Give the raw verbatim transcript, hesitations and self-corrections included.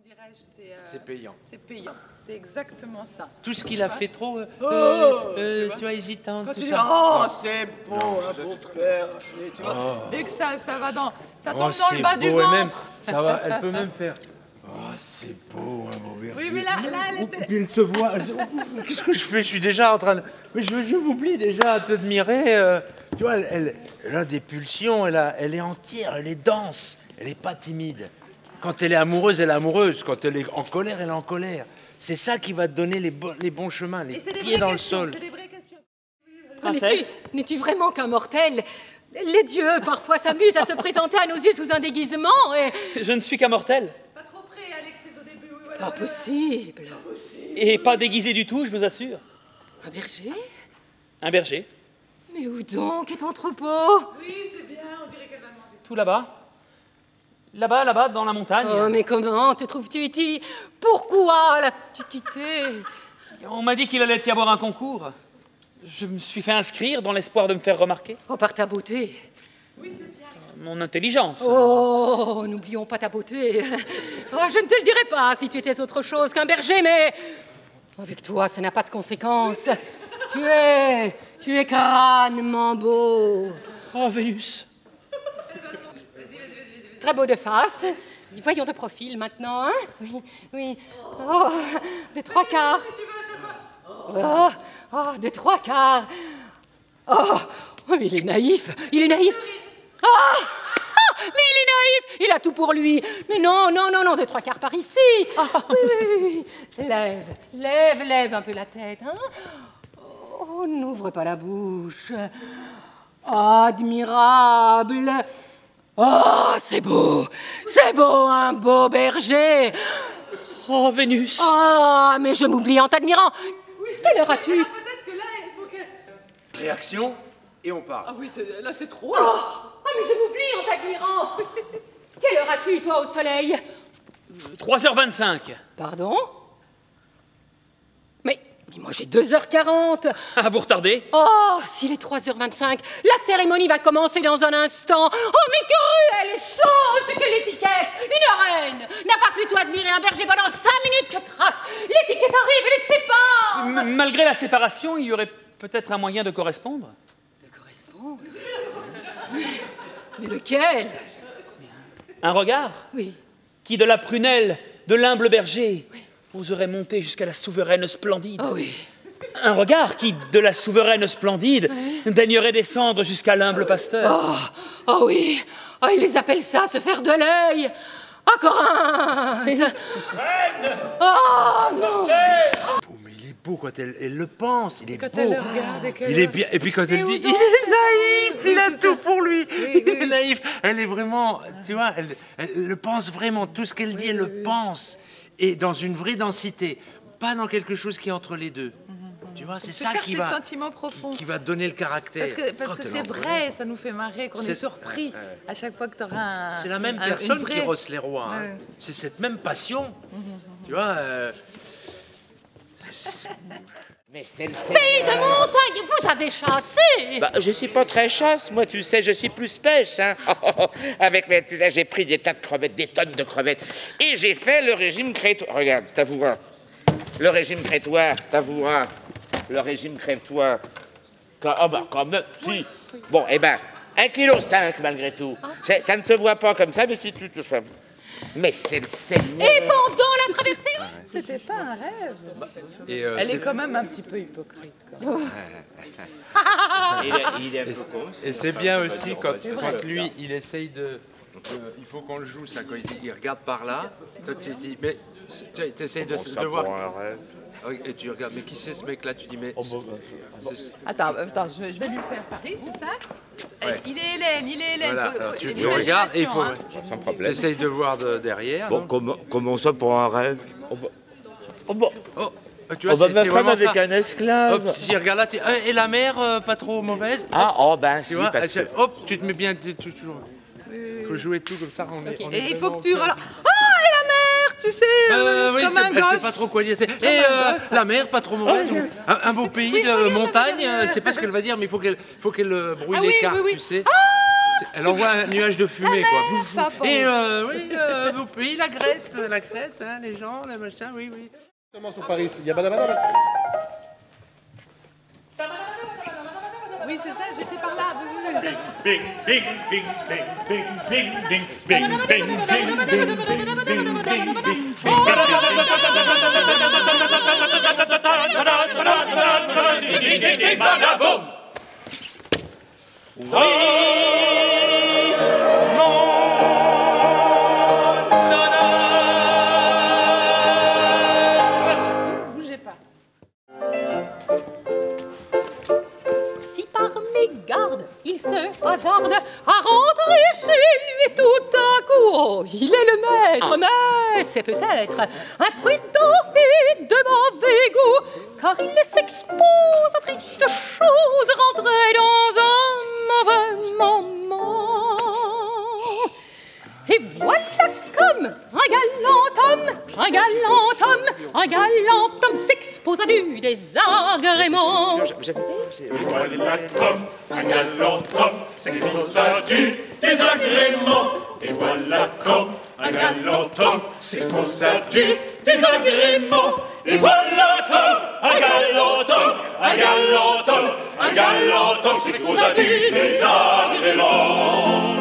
C'est payant. C'est payant, c'est exactement ça. Tout ce qu'il a fait trop, euh, oh, euh, tu vois, hésitant, Quand tout tu dis, ça. oh, c'est beau, un beau père. Tu vois, oh. Dès que ça, ça va dans, ça tombe oh, dans le bas du ventre. Même, ça va, elle peut même faire. Oh, c'est beau, un beau berger. Oui, mais là, là, elle était... Puis elle se voit. Qu'est-ce que je fais? Je suis déjà en train de... Mais je, je m'oublie déjà à t'admirer. Euh, tu vois, elle, elle, elle a des pulsions, elle, a, elle est entière, elle est dense, elle n'est pas timide. Quand elle est amoureuse, elle est amoureuse. Quand elle est en colère, elle est en colère. C'est ça qui va te donner les, bo les bons chemins, les pieds dans questions, le sol. Princesse, n'es-tu vraiment qu'un mortel? Les dieux, parfois, s'amusent à se présenter à nos yeux sous un déguisement et... Je ne suis qu'un mortel. Pas trop près, Alexis, au début. Oui, voilà, pas voilà. possible. Et pas déguisé du tout, je vous assure. Un berger? Un berger. Mais où donc est ton troupeau? Oui, c'est bien, on dirait qu'elle va demander. Tout là-bas. Là-bas, là-bas, dans la montagne. Oh, mais comment te trouves-tu ici? Pourquoi l'as-tu quitté? On m'a dit qu'il allait y avoir un concours. Je me suis fait inscrire dans l'espoir de me faire remarquer. Oh, par ta beauté. Oui, c'est bien. Mon intelligence. Oh, n'oublions pas ta beauté. Oh, je ne te le dirais pas si tu étais autre chose qu'un berger, mais... Avec toi, ça n'a pas de conséquences. Tu es... Tu es crânement beau. Oh, Vénus. Très beau de face. Voyons de profil maintenant, hein? Oui, oui. Oh, des trois quarts. Oh, oh, des trois quarts. Oh, oh, mais il est naïf. Il est naïf. Oh, oh, mais il est naïf. Il a tout pour lui. Mais non, non, non, non, des trois quarts par ici. Oui, oui, oui, oui. Lève, lève, lève un peu la tête, hein? Oh, n'ouvre pas la bouche. Admirable. Oh, c'est beau, c'est beau, un beau berger. Oh, Vénus. Ah, oh, mais je m'oublie en t'admirant. Oui, quelle heure as-tu? Peut-être que là, il faut que... Réaction, et on part. Ah oui, là, c'est trop. Oh, oh, mais je m'oublie en t'admirant. Quelle heure as-tu, toi, au soleil? trois heures vingt-cinq. Pardon? Mais, mais moi, j'ai deux heures quarante. Ah, vous retardez? Oh, s'il est trois heures vingt-cinq, la cérémonie va commencer dans un instant. Oh, mais cruelle chose que l'étiquette. Une reine n'a pas plutôt admiré un berger pendant cinq minutes que crac, l'étiquette arrive et les sépare. M Malgré la séparation, il y aurait peut-être un moyen de correspondre. De correspondre? mais, mais lequel? Un regard? Oui. Qui, de la prunelle de l'humble berger, oui, oserait monter jusqu'à la souveraine splendide. Oh oui. Un regard qui, de la souveraine splendide, oui, daignerait descendre jusqu'à l'humble pasteur. Oh, oh oui, oh, ils les appellent ça, se faire de l'œil. Oh, Corinthe. Reine. Oh, non. Oh, mais il est beau quand elle, elle le pense, il est quand beau. Elle le regarde et qu'elle... Il est bien, et puis quand elle dit, il est naïf, il a tout pour lui. Oui, il oui. est naïf, elle est vraiment, tu vois, elle, elle le pense vraiment, tout ce qu'elle dit, elle le pense. Et dans une vraie densité, pas dans quelque chose qui est entre les deux. Mm-hmm. Tu vois, c'est ça qui va, sentiments profonds. Qui, qui va donner le caractère. Parce que, parce oh, que c'est vrai, ça nous fait marrer, qu'on est, est surpris ouais, ouais. à chaque fois que tu auras un... C'est la même un, personne vraie... qui rosse les rois. Hein. Ouais. C'est cette même passion. Mm-hmm. Tu vois euh... Mais c'est le pays de montagne, vous avez chassé. Bah, je suis pas très chasse, moi, tu sais, je suis plus pêche, hein. Avec mes... J'ai pris des tas de crevettes, des tonnes de crevettes, et j'ai fait le régime crétois. Regarde, t'avoueras. Le régime crétois, t'avoueras. Le régime crève-toi. Ah bah, quand même, si. Bon, eh ben, un kilo cinq, malgré tout. Ça, ça ne se voit pas comme ça, mais si tu touches... Mais c'est le Seigneur. Et pendant la traversée? C'était pas un rêve. Et euh, Elle est... est quand même un petit peu hypocrite. Quand même. il est, il est et et c'est bien aussi quand, quand lui, il essaye de... Euh, il faut qu'on le joue, ça, quand il, dit, il regarde par là. Toi, tu dis, mais tu essayes de, de voir... Un rêve. Et tu regardes, mais qui c'est ce mec-là? Tu dis, mais... Attends, attends, je, je vais lui faire Paris, c'est ça? Ouais. Il est Hélène, il est Hélène. Voilà. Faut, faut, Alors, tu, tu regardes et il faut... Hein. Sans problème. Tu essayes de voir de, derrière. Bon, comment, comment ça pour un rêve? Oh, bah, oh, bah. Oh, tu vois, on va c'est ma femme avec ça. un esclave. Hop, si tu regardes là, tu... et la mère, euh, pas trop mauvaise? Ah, oh ben tu si, vois, parce elle, que... hop, tu te mets bien toujours... Il faut jouer tout comme ça. On est, Okay. on et est il faut que tu... Voilà. Relances. Oh, et la mère, tu sais, euh, oui, comme un elle gosse. sait pas trop quoi dire. Et euh, la mère, pas trop mauvaise. Oh, ou... un, un beau pays, oui, de regarde, montagne, regarde. elle sait pas ce qu'elle va dire, mais il faut qu'elle faut qu'elle brouille Ah, les oui, cartes, oui, oui. tu sais. Ah, Elle envoie un nuage de fumée, La quoi. mer, Pouf, pouf. papa. Et euh, oui, euh, vos pays, la Grèce, la Crète, hein, les gens, les machins, oui, oui. Sur Paris, il y a badabada. Oui, c'est ça, j'étais par là. Oui, oui, oui. Bing, bing, bing, bing, bing, bing, bing, bing, bing, bing, bing, bing, bing, bing, Bougez pas. Si par mégarde il se hasarde à rentrer chez lui tout à coup, oh, il est le maître, mais c'est peut-être imprudent et de mauvais goût, car il s'expose à triste chose, rentrer dans un mauvais moment. Et voilà comme un galant homme, un galant homme, un galant homme s'expose à du désagrément. Et voilà comme un galant homme s'expose à du désagrément. Et voilà comme un galant homme s'expose à du désagrément. Et voilà comme un galant homme, un galant homme, un galant homme s'expose à du désagrément.